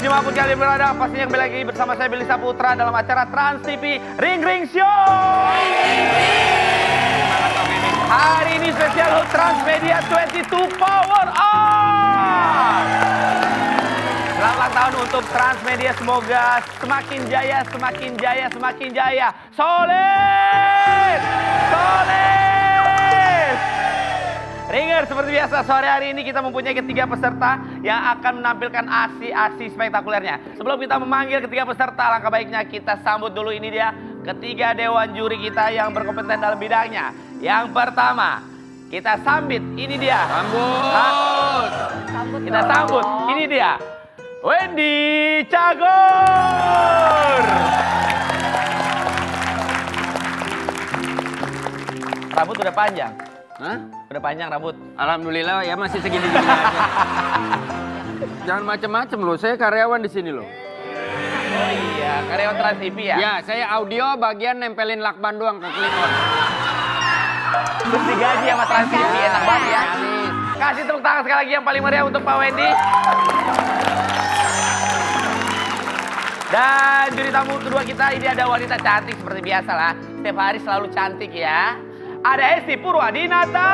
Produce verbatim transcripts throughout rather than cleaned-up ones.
dimanapun kalian berada, pastinya kembali lagi bersama saya Billy Saputra dalam acara Trans T V Ring Ring Show. Hari ini spesial Transmedia dua puluh dua Power On. Selamat ulang tahun untuk Transmedia, semoga semakin jaya, semakin jaya, semakin jaya. Solid! Solid! Ringers, seperti biasa sore hari ini kita mempunyai ketiga peserta yang akan menampilkan aksi-aksi spektakulernya. Sebelum kita memanggil ketiga peserta, alangkah baiknya kita sambut dulu, ini dia ketiga dewan juri kita yang berkompeten dalam bidangnya. Yang pertama, kita sambit, ini dia. Sambut. Sambut kita sambut, ini dia. Wendy Cagur. Rambut udah panjang. Hah? Udah panjang rambut? Alhamdulillah ya masih segini-gini aja. Jangan macem-macem loh, saya karyawan di sini loh. Oh iya, karyawan Trans T V ya? Ya, saya audio bagian nempelin lakban doang ke klikon. Terus digaji sama Trans T V, ya, enak banget ya. Kasih tepuk tangan sekali lagi yang paling meriah untuk Pak Wendy. Dan juri tamu kedua kita ini ada wanita cantik seperti biasa lah. Setiap hari selalu cantik ya. Ada Esti Purwadinata.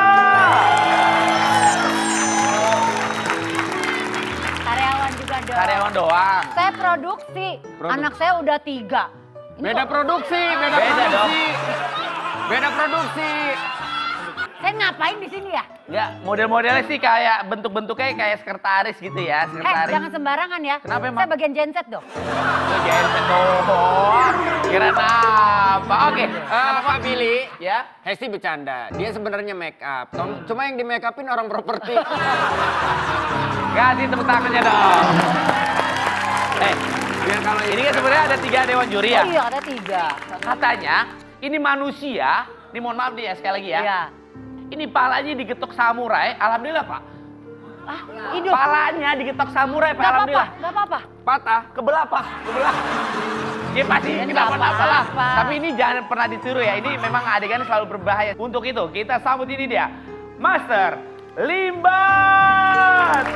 Karyawan juga dong. Karyawan doang. Saya produksi. Produk. Anak saya udah tiga. Ini Beda kok- produksi, beda, Beda produksi. Beda produksi. Saya ngapain di sini ya? Enggak, model-modelnya sih kayak bentuk-bentuknya kayak sekretaris gitu ya, Eh, sekretaris. jangan sembarangan ya. Kenapa emang? Saya bagian genset dong. Lu genset doang. Kira apa? Oke, Eh, Pak Billy, ya. Hesti bercanda. Dia sebenarnya make up. Tom- Cuma yang di make upin orang properti. Kasih tepuk tangannya dong. Eh, Biar kalau ini kan sebenarnya ada tiga dewan juri ya. Oh iya, ada tiga. Katanya ini manusia, ini mohon maaf nih ya sekali lagi ya. Iya. Ini palanya digetok samurai, alhamdulillah Pak. Ah, hidup. Palanya digetok samurai Pak, Gak apa-apa, alhamdulillah. gak apa-apa. Patah, kebelah Pak, kebelah. Ya pasti Ya, kenapa nggak napa lah. apa-apa. Tapi ini jangan pernah ditiru ya, ini memang adegannya selalu berbahaya. Untuk itu kita sambut ini dia, Master Limbat.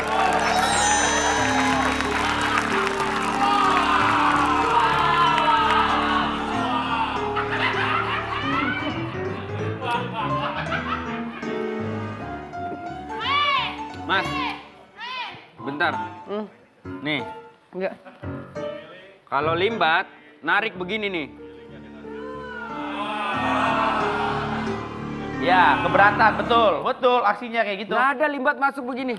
Mas, bentar. Hmm. Nih, Enggak. kalau limbat, narik begini nih. Ya, keberatan, betul, betul aksinya kayak gitu. Nggak ada limbat masuk begini.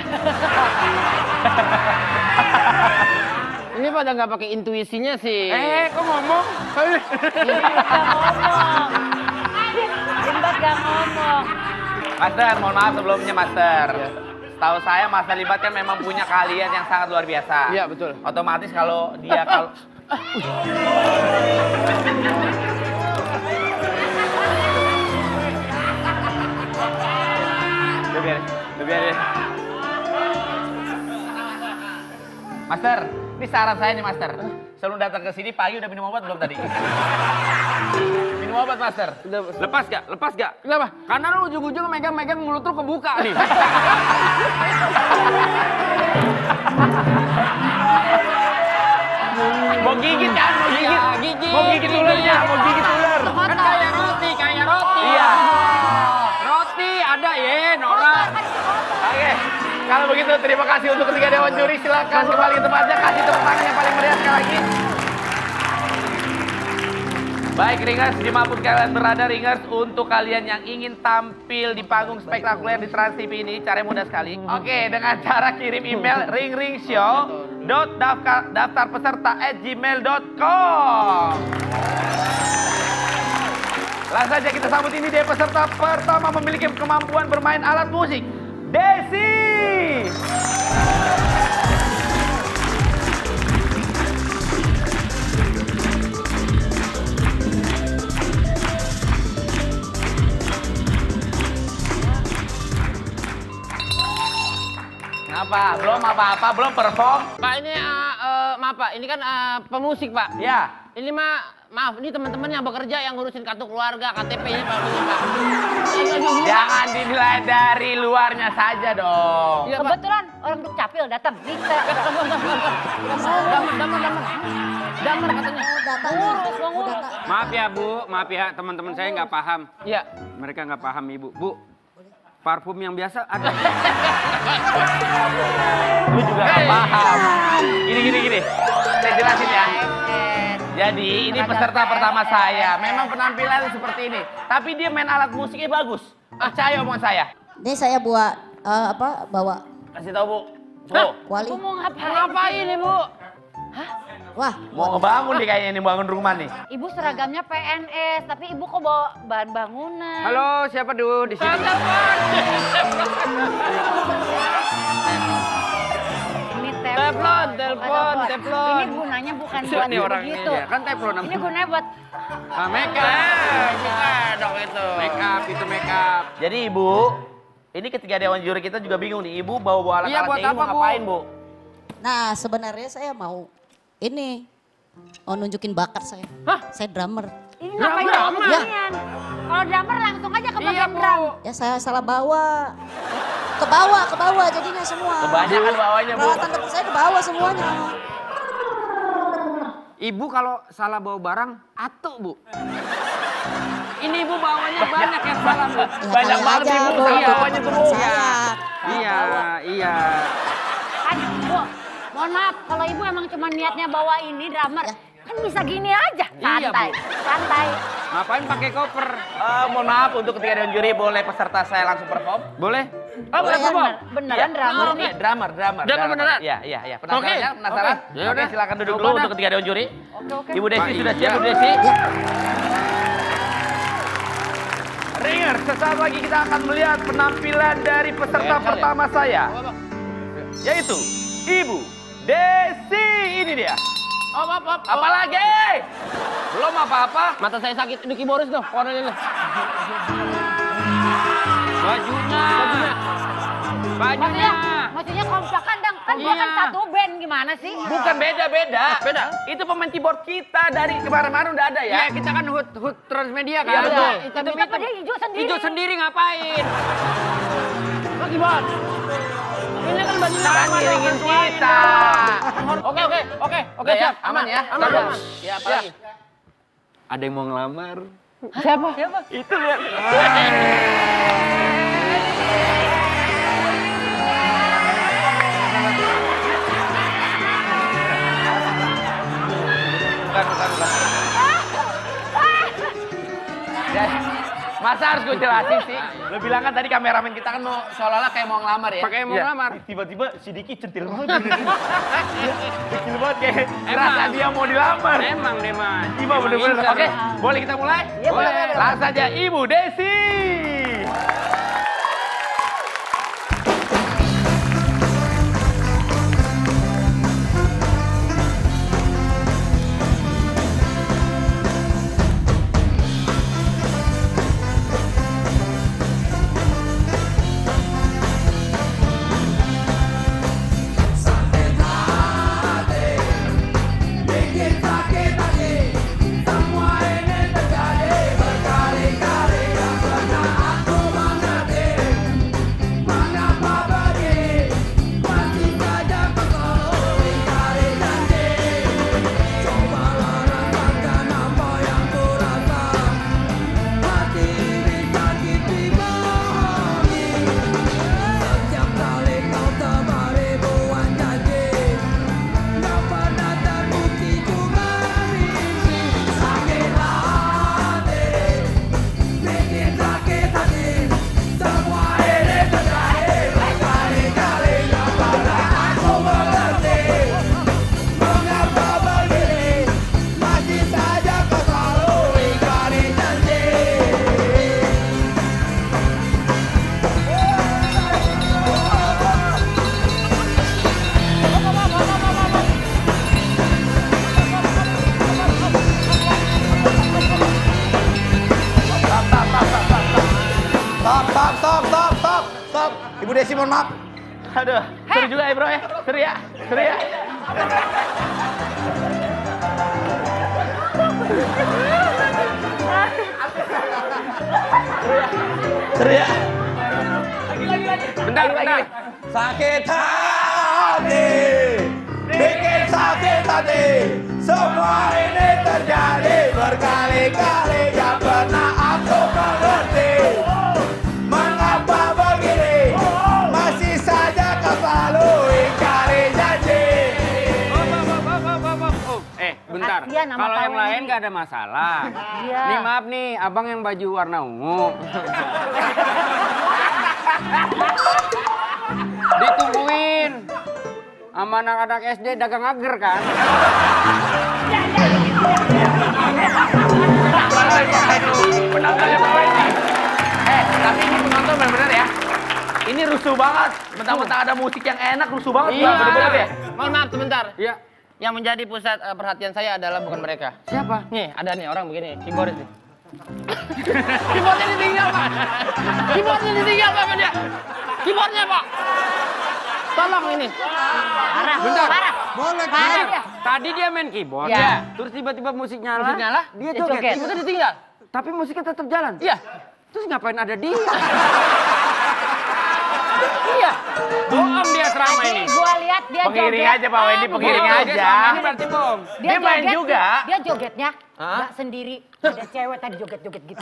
Ini pada nggak pakai intuisinya sih. Eh, kok ngomong? Limbat gak ngomong. Limbat gak ngomong. Master, mohon maaf sebelumnya Master. Tahu saya Master Limbat kan memang punya keahlian yang sangat luar biasa. Iya, betul. Otomatis kalau dia kalau Udah biarin, udah biarin. Master, ini saran saya nih Master. Sebelum datang ke sini pagi udah minum obat belum tadi? Minum obat Master. Lepas gak? Lepas gak? Kenapa? Karena lu ujung-ujung megang-megang mulut lu kebuka nih. Mau gigit kan? Mau gigit? Iya, gigit, Mau gigit gigit. ularnya? Mau gigit ular? Kan kayak roti, kayak roti. Iya. Roti ada ya, Nora. Oke, kalau begitu terima kasih untuk ketiga dewan juri. Silakan kembali ke tempatnya, kasih tepuk tangan yang paling meriah sekali lagi. Baik Ringers, dimanapun kalian berada Ringers, untuk kalian yang ingin tampil di panggung spektakuler di Trans T V ini, caranya mudah sekali. Oke, dengan cara kirim email ringringshow dot daftar, daftar peserta at gmail dot com. Langsung saja kita sambut ini dia peserta pertama memiliki kemampuan bermain alat musik, Desi. Kenapa? Belum apa-apa, belum perform? Pak ini uh, uh, maaf Pak, ini kan uh, pemusik Pak. Ya. Ini mah maaf, ini teman-teman yang bekerja yang ngurusin kartu keluarga, K T P-nya Pak. Jangan dinilai dari luarnya saja dong. Iya, Pak. Kebetulan orang Dukcapil datang. Bisa. Damar, damar, damar. Damar katanya. Ngurus, mau ngurus. Maaf ya Bu, maaf ya teman-teman saya nggak paham. Iya. Mereka nggak paham Ibu. Bu, parfum yang biasa ada. Lu juga nggak paham. Gini, gini, gini. Saya jelasin ya. Jadi ini peserta pertama saya. Memang penampilan seperti ini. Tapi dia main alat musiknya bagus. Percaya omongan saya. Ini saya buat eh, apa bawa Kasih tahu Bu. Bu, kuali. Ibu mau ngapain? Ngapain Ibu? Wah, mau ngebangun nih kayaknya ini bangun rumah nih. Ibu seragamnya P N S, tapi ibu kok bawa bahan bangunan. Halo, siapa dulu di sini? Ini Teflon, telepon, teflon. Ini gunanya bukan Siapa buat nih orangnya begitu. ya? Kan teflon namanya. Ini gunanya buat Ah, make up. Bukan dong itu. Make up, itu make up. Jadi Ibu, ini ketiga dewan juri kita juga bingung nih. Ibu bawa-bawa alat-alatnya Iya, buat Ibu apa, Bu? ngapain Bu? nah sebenarnya saya mau ini mau nunjukin bakat saya. Hah? Saya drummer. ini ngapain Drummer, kamu ya. beginian? Kalau drummer langsung aja ke Iya, bagian Bu. drum. Ya saya salah bawa. Ke bawah, ke bawah jadinya semua. Kebanyakan bawanya Bu. Peralatan dapur saya ke bawah semuanya. Ibu kalau salah bawa barang, atuh Bu. Ini Ibu bawanya banyak yang salah Bu. Ya, Banyak kali banget aja, Ibu, Bu, salah itu bawanya kebetulan terus. saya. Iya, iya. Kan, Bu, mohon maaf, kalau ibu emang cuma niatnya bawa ini drummer, Ya. kan bisa gini aja, Iya, santai, Bu. santai. Ngapain pakai koper? Eh, mohon maaf untuk ketiga dewan juri, boleh peserta saya langsung perform? Boleh? Oh, Boleh, perform. bener- beneran drummer nih. Iya, drummer, drummer. Drummer beneran? Iya, iya, iya. Penasaran Oke, ya? Penasaran? oke. Ya Oke, udah. silakan duduk Coba dulu dah. untuk ketiga dewan juri. Oke, oke. Ibu Desi Pak, sudah iya. siap, Ibu Desi? Ya. Ringer, sesaat lagi kita akan melihat penampilan dari peserta Keren, pertama saya. Yaitu Ibu Desi. Ini dia. Op, op, op. Apalagi? Belum apa-apa. Mata saya sakit. Ini Boris dong. Warnanya. Bajunya. Bajunya. Bajunya. Maksudnya, maksudnya kompakan dong, kan gua kan Iya. satu band, gimana sih? Bukan beda-beda. Beda. Itu pemain keyboard kita dari kemarin-kemarin udah ada ya. Ya, kita kan hood, hood Transmedia kan? Iya, betul. Itu Tapi kenapa dia hijau sendiri? hijau sendiri ngapain? Lagi Bon. Ini kan bajunya Kan sama dong, ngiringin sesuai kita. dong. Oke, oke, oke, oke, Udah ya, siap. aman ya? Aman, Udah. aman. Ya, apalagi? Ada yang mau ngelamar. Siapa? Siapa? Itu lihat. Bukan, bukan, bukan. Ya, masa harus gue jelasin sih? Lo bilang kan tadi kameramen kita kan mau seolah-olah kayak mau ngelamar ya? Pakai mau Iya. ngelamar. Tiba-tiba si Diki centil banget. Centil banget kayak Emang. rasa dia mau dilamar. Emang deh, Mas. Iya bener-bener. Emang Oke, incer. boleh kita mulai? Iya, boleh, boleh. Langsung saja Ibu Desi. Stop, stop, stop, stop, stop, stop. Ibu Desi mohon maaf. Aduh, seru juga ya bro ya. Seru ya, seru ya. Seru ya? Bentar, bentar. Sakit hati, bikin sakit hati. Semua ini terjadi berkali-kali, gak pernah aku mengerti. Mengapa begini, masih saja kau selalu ingkari janji. Oh, oh, oh, oh, oh, oh, oh. Eh, bentar. Kasian sama Kalau yang Pak lain Wendy. gak ada masalah. Iya. Nih maaf nih, abang yang baju warna ungu. Ditungguin sama anak-anak S D dagang agar kan? Eh, tapi ini penonton benar-benar ya. Ini rusuh banget. Mentang-mentang ada musik yang enak, rusuh banget. Iya, benar-benar ya. Mohon maaf sebentar. Iya. Yang menjadi pusat eh, perhatian saya adalah bukan mereka. Siapa? Nih, ada nih orang begini, keyboardis nih. Keyboardnya ditinggal, Pak. Keyboardnya ditinggal, Pak, sama dia. Keyboardnya, Pak. Tolong ini. Parah, Bentar. parah. Boleh, Parah dia. Tadi dia main keyboard. Iya. Terus tiba-tiba musik nyala. Musik nyala, Dia dia joget. joget. Keyboardnya ditinggal. Tapi musiknya tetap jalan. Iya. Terus ngapain ada dia? Iya. Bohong dia selama Tadi ini. gua lihat dia Pengiring joget. aja Pak Wendy, Aduh, pengiring bohong. aja. Dia selama ini berarti bohong. Dia, Dia main joget, juga. Dia jogetnya Hah? nggak sendiri. Ada cewek tadi joget-joget gitu.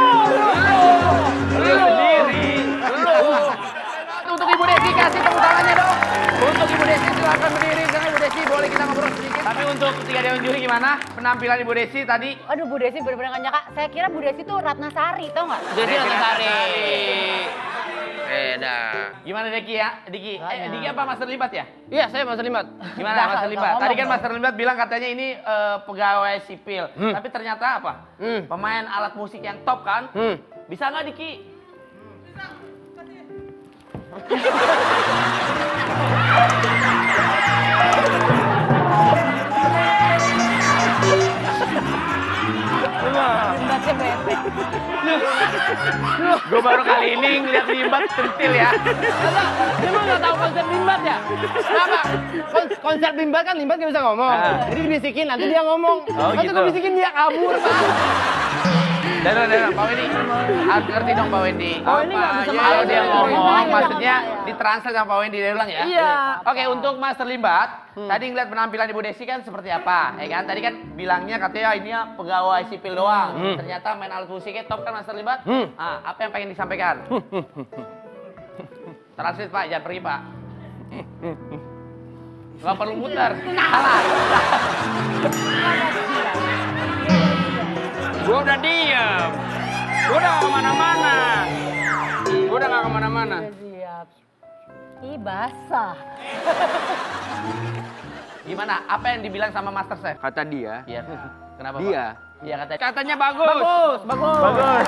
Lu sendiri. Untuk Ibu Desi kasih tepuk tangannya dong. Untuk Ibu Desi silakan berdiri. Sekarang Ibu Desi boleh kita ngobrol sedikit. Tapi untuk tiga dewan juri gimana? Penampilan Ibu Desi tadi? Aduh, Bu Desi bener-bener nggak nyangka. Saya kira Bu Desi tuh Ratnasari, tau nggak? Desi Ratnasari. Beda. Gimana Diki ya? Diki, eh, Diki apa Mas Terlibat ya? Iya, saya Mas Terlibat. Gimana Udah, Mas udah Terlibat? ngomong Tadi kan dong. Mas Terlibat bilang katanya ini eh, pegawai sipil. Hmm. Tapi ternyata apa? Hmm. Pemain alat musik yang top kan? Hmm. Bisa nggak Diki? Limbahnya bete. Gue baru kali ini ngeliat Limbat centil ya. Dia mah nggak tahu konsep limbat ya? Kenapa? Kon- konsep limbat kan limbat nggak bisa ngomong. Ah. Jadi dibisikin, nanti dia ngomong. Oh, nanti gitu. gue bisikin dia kabur, Pak. Dadah, dadah, Pak Wendy. Ah, ngerti dong Pak Wendy. Pak Wendy nggak bisa Kalau main. dia Iya, ngomong, iya, maksudnya iya. ditranslate sama Pak Wendy. Dia ulang ya? Iya. Oke, untuk Mas Terlibat, tadi ngeliat penampilan Ibu Desi kan seperti apa? Ya kan? Tadi kan bilangnya katanya ini ya pegawai sipil doang. Ternyata main alat musiknya top kan Mas Terlibat? Hmm. Ah, apa yang pengen disampaikan? Translate Pak, jangan pergi Pak. Gak perlu muter. Salah. Gua udah diem. Gua udah gak kemana-mana. Gua udah gak kemana-mana. Siap. Ih, basah. Gimana? Apa yang dibilang sama Master Chef? Kata dia. Iya. Kenapa Dia. Pak? Iya katanya. Katanya bagus. Bagus, bagus. Bagus.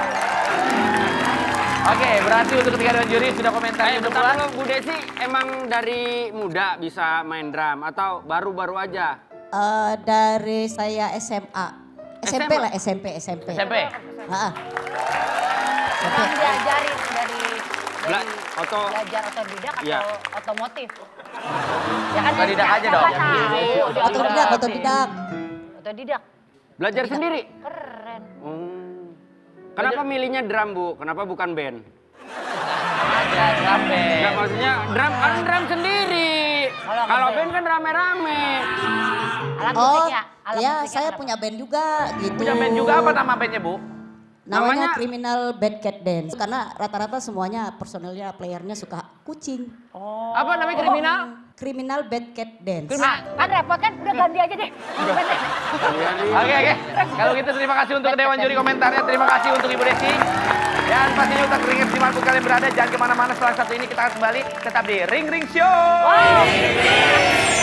Oke, berarti untuk ketiga dewan juri sudah komentar Eh, untuk bentar pulang. dulu, Bu Desi emang dari muda bisa main drum atau baru-baru aja? Eh, dari saya S M A. S M P S M A? lah, S M P, S M P. S M P. Ah, Yang diajarin dari, Bela- dari oto- belajar otodidak atau Iya. otomotif? Ya kan Otodidak siapa aja dong. tahu. otodidak, otodidak. Otodidak. Belajar sendiri? Keren. Hmm. Kenapa milihnya drum, Bu? Kenapa bukan band? Ya, sampai. Nggak, maksudnya drum kan drum sendiri. Kalau Kalau ngeband. band kan rame-rame. Alat Oh, musiknya. Alat ya musiknya saya kenapa? punya band juga gitu. Punya band juga apa nama bandnya Bu? Namanya Namanya- Criminal Bad Cat Dance. Karena rata-rata semuanya personelnya, playernya suka kucing. Apa namanya kriminal? Criminal Bad Cat Dance. Ah, kan repot kan? Udah ganti aja deh. Band deh. Oke, oke. Kalau gitu terima kasih untuk dewan juri komentarnya. Terima kasih untuk Ibu Desi. Dan pastinya untuk Ringers dimanapun kalian berada. Jangan kemana-mana setelah satu ini kita akan kembali. Tetap di Ring Ring Show.